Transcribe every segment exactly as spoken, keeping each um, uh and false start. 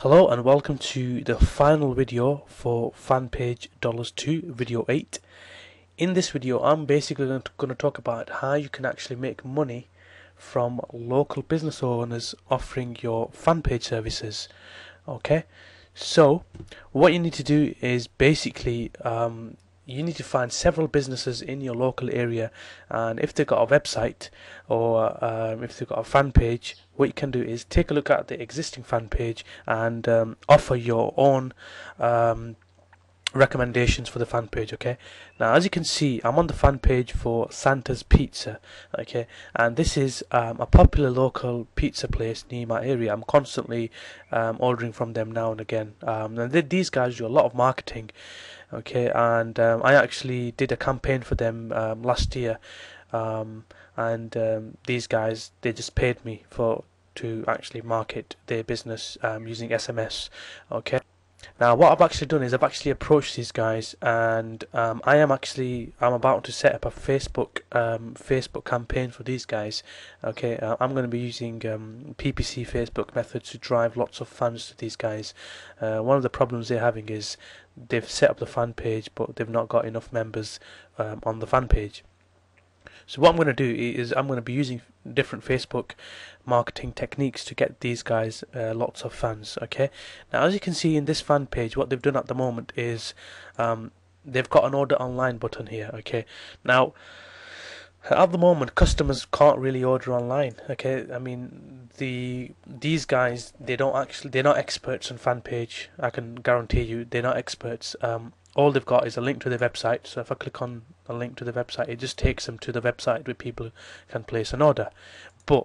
Hello and welcome to the final video for Fanpage Dollars two, video eight. In this video I'm basically going to talk about how you can actually make money from local business owners offering your Fanpage services. Okay, so what you need to do is basically um, you need to find several businesses in your local area, and if they've got a website or um, if they've got a fan page, what you can do is take a look at the existing fan page and um, offer your own um, recommendations for the fan page. Okay, now as you can see, I'm on the fan page for Santa's Pizza. Okay, and this is um, a popular local pizza place near my area. I'm constantly um, ordering from them now and again, um, and th these guys do a lot of marketing. Okay, and um, I actually did a campaign for them um, last year, um, and um, these guys, they just paid me for to actually market their business um, using S M S. Okay, now what I've actually done is I've actually approached these guys, and um, I am actually I'm about to set up a Facebook um, Facebook campaign for these guys. Okay, uh, I'm going to be using um, P P C Facebook methods to drive lots of fans to these guys. Uh, one of the problems they're having is they've set up the fan page, but they've not got enough members um, on the fan page. So what I'm going to do is I'm going to be using different Facebook marketing techniques to get these guys uh, lots of fans. Okay, now as you can see in this fan page, what they've done at the moment is um, they've got an order online button here. Okay, now at the moment customers can't really order online. Okay, I mean the these guys, they don't actually they're not experts on fan page. I can guarantee you they're not experts. Um, all they've got is a link to their website. So if I click on a link to the website, it just takes them to the website where people can place an order. But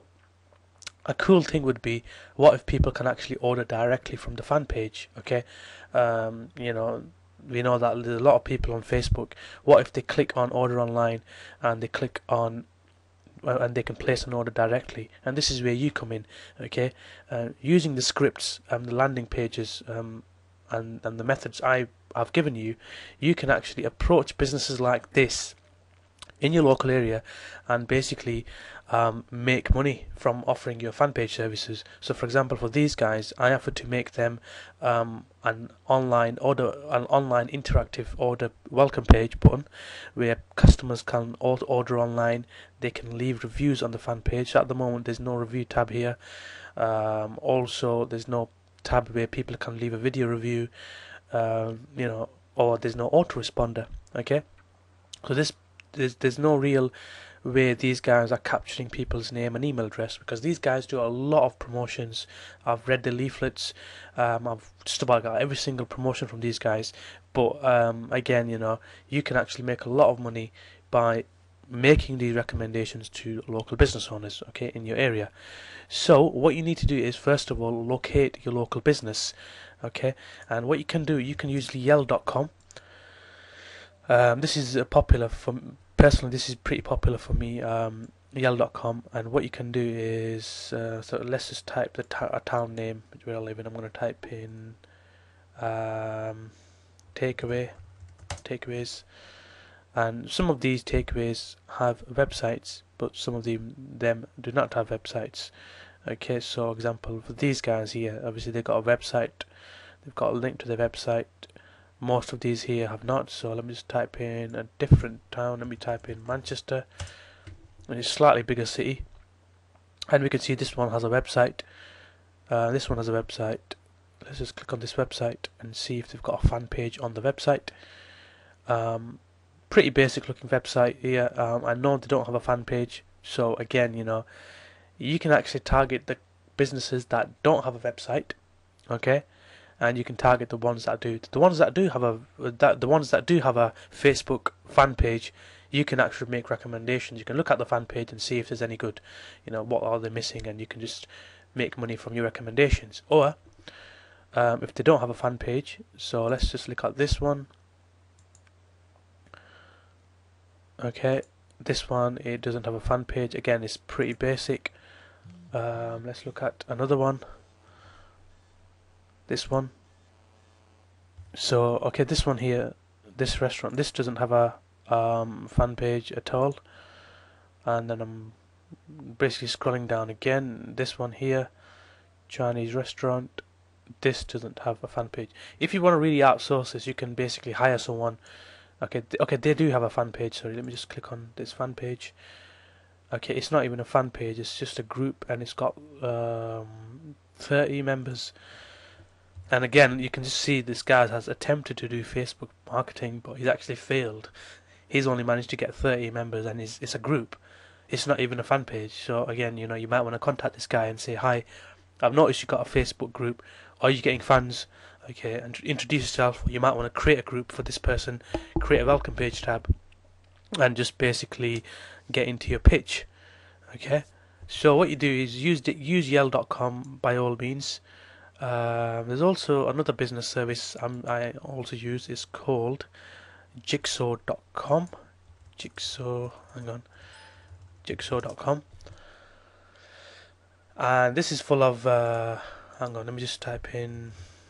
a cool thing would be, what if people can actually order directly from the fan page? Okay, um, you know, we know that there's a lot of people on Facebook. What if they click on order online and they click on uh, and they can place an order directly? And this is where you come in. Okay, uh, using the scripts and the landing pages um, and and the methods I I've given you, you can actually approach businesses like this in your local area and basically um, make money from offering your fan page services. So for example, for these guys, I offered to make them um, an online order, an online interactive order welcome page button where customers can order online. They can leave reviews on the fan page. So at the moment there's no review tab here. Um, also there's no tab where people can leave a video review, um, you know, or there's no autoresponder. Okay, so this There's, there's no real way these guys are capturing people's name and email address, because these guys do a lot of promotions. I've read the leaflets, um, I've just about got every single promotion from these guys. But um, again, you know, you can actually make a lot of money by making these recommendations to local business owners, okay, in your area. So what you need to do is, first of all, locate your local business. Okay, and what you can do, you can use yell dot com. Um, this is uh, popular for personally. This is pretty popular for me. Um, yell dot com, and what you can do is uh, so let's just type the a town name where I live in. I'm going to type in um, takeaway takeaways, and some of these takeaways have websites, but some of them them do not have websites. Okay, so example for these guys here, obviously they've got a website. They've got a link to their website. Most of these here have not, so let me just type in a different town. Let me type in Manchester, and it's a slightly bigger city, and we can see this one has a website. Uh, this one has a website. Let's just click on this website and see if they've got a fan page on the website. Um, pretty basic looking website here. Um, I know they don't have a fan page, so again, you know, you can actually target the businesses that don't have a website. Okay, and you can target the ones that do. The ones that do have a that the ones that do have a Facebook fan page, you can actually make recommendations. You can look at the fan page and see if there's any good, you know, what are they missing, and you can just make money from your recommendations. Or um, if they don't have a fan page, so let's just look at this one. Okay, this one, it doesn't have a fan page. Again, it's pretty basic. Um, let's look at another one. This one. So okay, this one here, this restaurant, this doesn't have a um, fan page at all. And then I'm basically scrolling down again. This one here, Chinese restaurant, this doesn't have a fan page. If you want to really outsource this, you can basically hire someone. Okay, th okay, they do have a fan page. Sorry, let me just click on this fan page. Okay, it's not even a fan page. It's just a group, and it's got um, thirty members. And again, you can just see this guy has attempted to do Facebook marketing, but he's actually failed. He's only managed to get thirty members, and it's, it's a group. It's not even a fan page. So again, you know, you might want to contact this guy and say, "Hi, I've noticed you got a Facebook group. Are you getting fans? Okay, and introduce yourself." You might want to create a group for this person, create a welcome page tab, and just basically get into your pitch. Okay, so what you do is use use yell dot com by all means. Uh, there's also another business service um, I also use. Is called jigsaw dot com. Jigsaw, hang on, jigsaw dot com, and this is full of. Uh, hang on, let me just type in.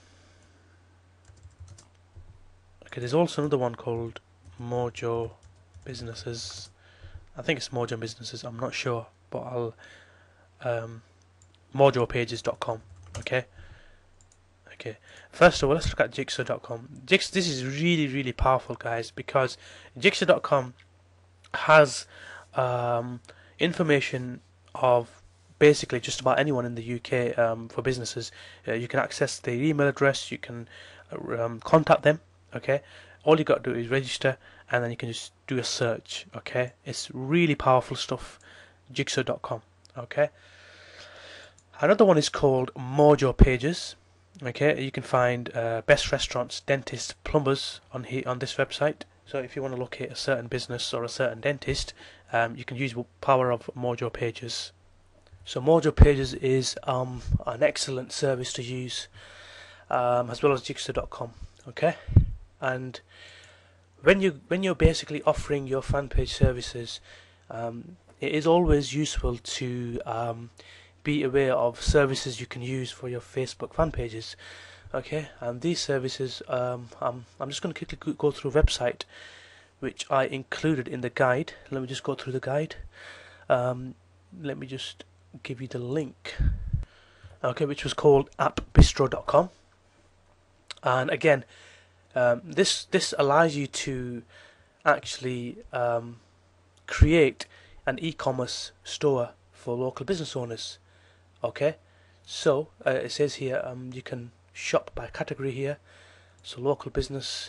Okay, there's also another one called Mojo Businesses. I think it's Mojo Businesses. I'm not sure, but I'll um, mojo pages dot com. Okay. Okay. First of all, let's look at jigsaw dot com. Jigs, this is really, really powerful, guys, because jigsaw dot com has um, information of basically just about anyone in the U K um, for businesses. Uh, you can access their email address. You can um, contact them. Okay. All you got to do is register, and then you can just do a search. Okay. It's really powerful stuff. jigsaw dot com. Okay. Another one is called Mojo Pages. Okay, you can find uh, best restaurants, dentists, plumbers on here on this website. So if you want to locate a certain business or a certain dentist, um, you can use the power of Mojo Pages. So Mojo Pages is um, an excellent service to use, um, as well as jigsaw dot com. Okay, and when you when you're basically offering your fan page services, um, it is always useful to um, be aware of services you can use for your Facebook fan pages. Okay, and these services, um, I'm, I'm just going to quickly go through a website which I included in the guide. Let me just go through the guide. Um, let me just give you the link. Okay, which was called app bistro dot com. And again, um, this this allows you to actually um, create an e-commerce store for local business owners. Okay, so uh, it says here um, you can shop by category here. So local business,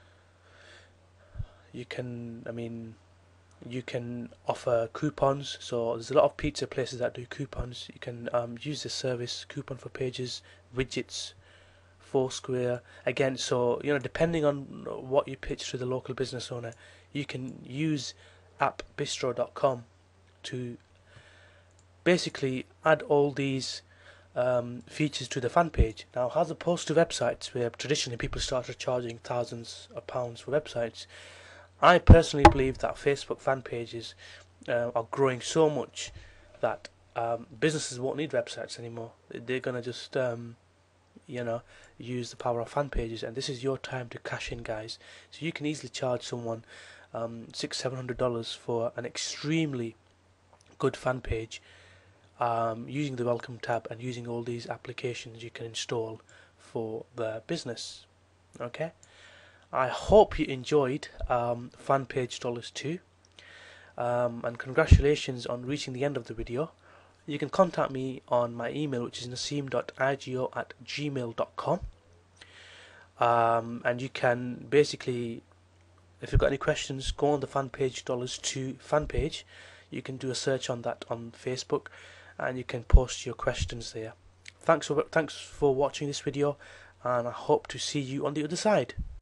you can, I mean, you can offer coupons. So there's a lot of pizza places that do coupons. You can um, use this service, coupon for pages, widgets, Foursquare. Again, so you know, depending on what you pitch to the local business owner, you can use app bistro dot com to basically add all these um, features to the fan page. Now, as opposed to websites where traditionally people started charging thousands of pounds for websites, I personally believe that Facebook fan pages uh, are growing so much that um, businesses won't need websites anymore. They're gonna just um, you know, use the power of fan pages, and this is your time to cash in, guys. So you can easily charge someone um, six, seven hundred dollars for an extremely good fan page. Um, using the welcome tab and using all these applications you can install for the business. Okay, I hope you enjoyed um, Fanpage Dollars two, um, and congratulations on reaching the end of the video. You can contact me on my email, which is naseem dot igio at gmail dot com, um, and you can basically, if you've got any questions, go on the Fanpage Dollars two fan page. You can do a search on that on Facebook, and you can post your questions there. Thanks for thanks for watching this video, and I hope to see you on the other side.